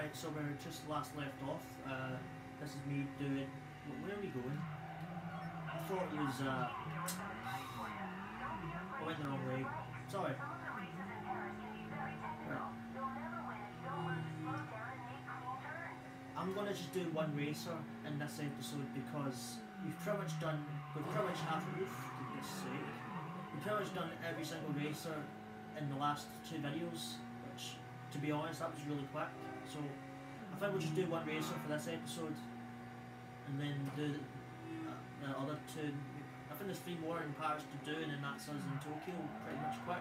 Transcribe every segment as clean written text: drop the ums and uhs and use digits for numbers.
Right, so we're just last left off. This is me doing. Where are we going? I thought it was. I went the wrong way. Sorry. Right. I'm gonna just do one racer in this episode because we've pretty much half. Oof, for goodness sake. We've pretty much done every single racer in the last two videos, which, to be honest, that was really quick. So I think we'll just do one racer for this episode, and then do the other two. I think there's 3 more in Paris to do, and then that's us in Tokyo pretty much quick.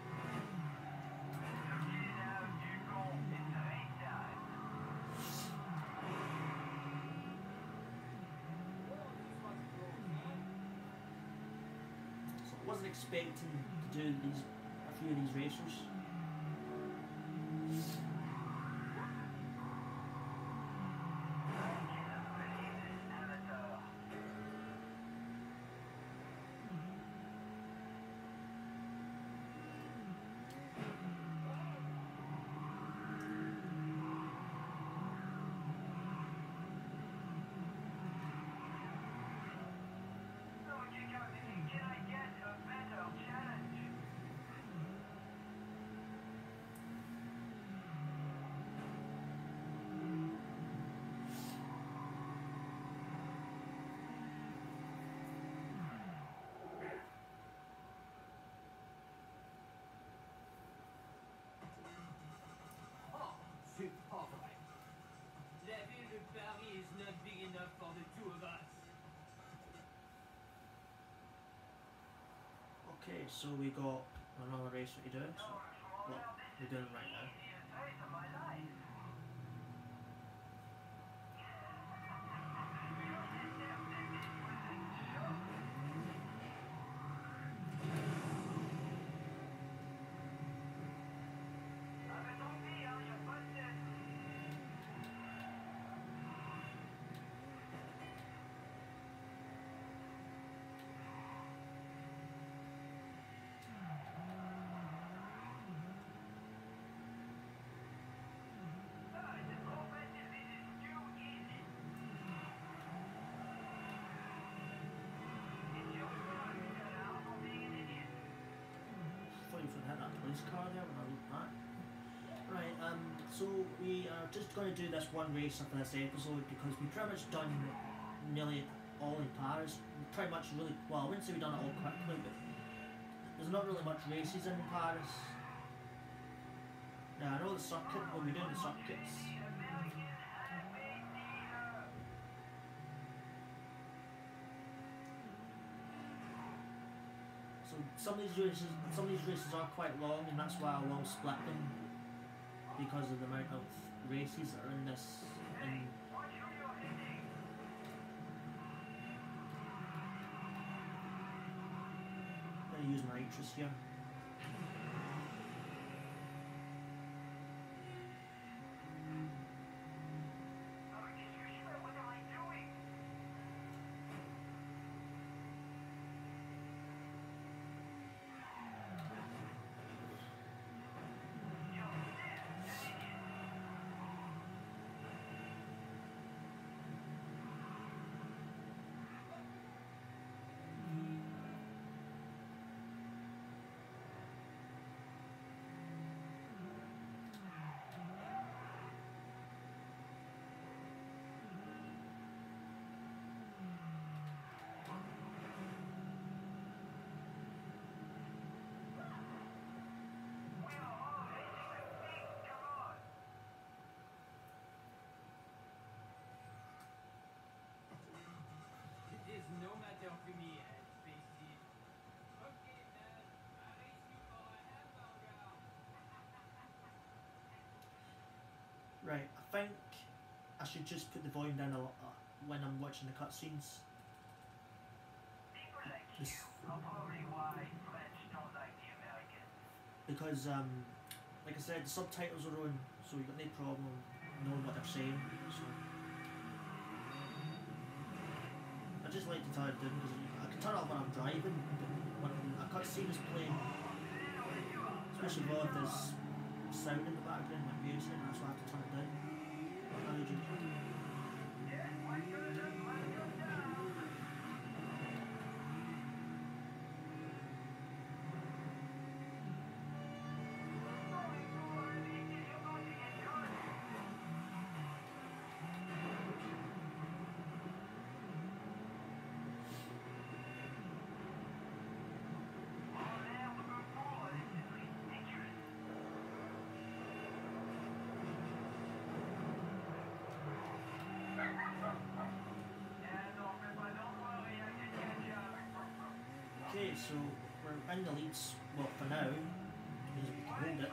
So I wasn't expecting to do a few of these racers. C'est pas vrai. La ville de Paris is not big enough for the two of us. Okay, so we got another race to do. So what we're doing right now. Hit that police car there when I looked back. Right, so we are just going to do this one race for this episode because we've pretty much done nearly all in Paris. Pretty much really, well, I wouldn't say we've done it all quickly, but there's not really much races in Paris. Now I know the circuit, we'll be doing the circuits. So some of these races are quite long, and that's why I will split them because of the amount of races that are in this. I'm going to use my nitrous here. It is no matter to me, Spacey. Okay, man. I race you for a hamburger. Right, I think I should just put the volume down a lot when I'm watching the cutscenes. People like you are probably why French don't like the Americans. Because, like I said, the subtitles are on, so you've got no problem knowing what they're saying. So I just like to turn it down because I can turn it up when I'm driving, but when a cutscene is playing, especially if there's sound in the background, like music, that's why I have to turn it down. Okay, so we're in the leads, well, for now, means we can hold it.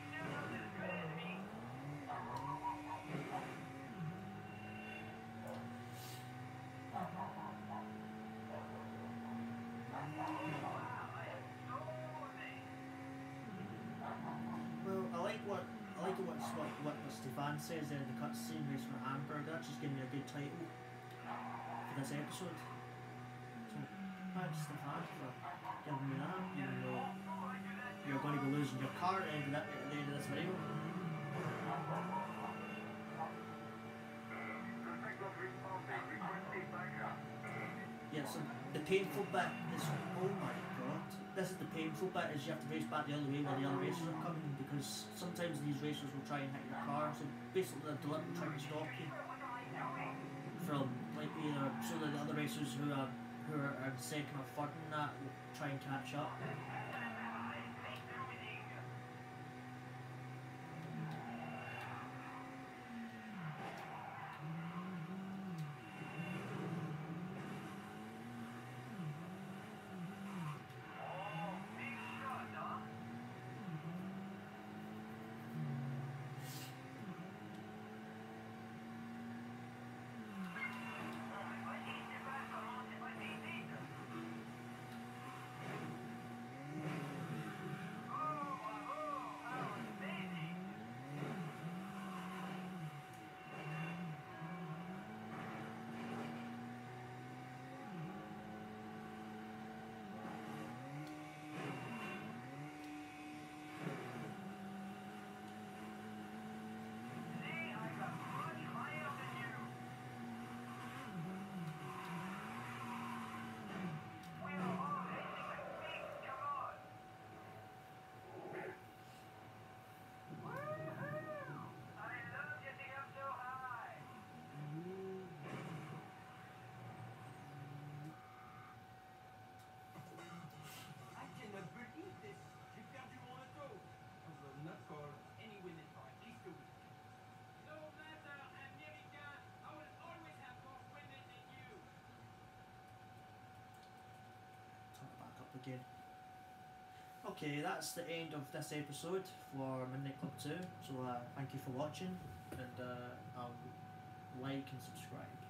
Well, I like what Stephane says in the cutscene race for hamburger. That just gave me a good title for this episode. So thanks Stephane for giving me that, even though you're going to be losing your car at the end of this video. Yeah, so the painful bit is, oh my god, this is the painful bit, is you have to race back the other way while the other racers are coming, because sometimes these racers will try and hit your car, so basically they're deliberately trying to stop you from, like, either, so that the other racers who are second or third in that will try and catch up. Again. Okay, that's the end of this episode for Midnight Club 2, so thank you for watching, and I'll like and subscribe.